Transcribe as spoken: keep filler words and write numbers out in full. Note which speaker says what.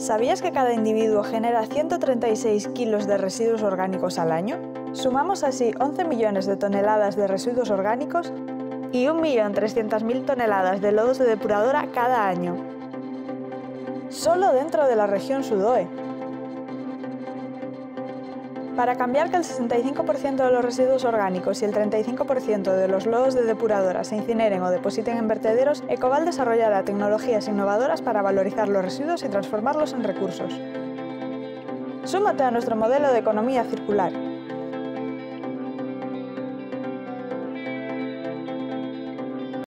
Speaker 1: ¿Sabías que cada individuo genera ciento treinta y seis kilos de residuos orgánicos al año? Sumamos así once millones de toneladas de residuos orgánicos y un millón trescientas mil toneladas de lodos de depuradora cada año. Solo dentro de la región Sudoe. Para cambiar que el sesenta y cinco por ciento de los residuos orgánicos y el treinta y cinco por ciento de los lodos de depuradora se incineren o depositen en vertederos, Ecoval desarrollará tecnologías innovadoras para valorizar los residuos y transformarlos en recursos. Súmate a nuestro modelo de economía circular.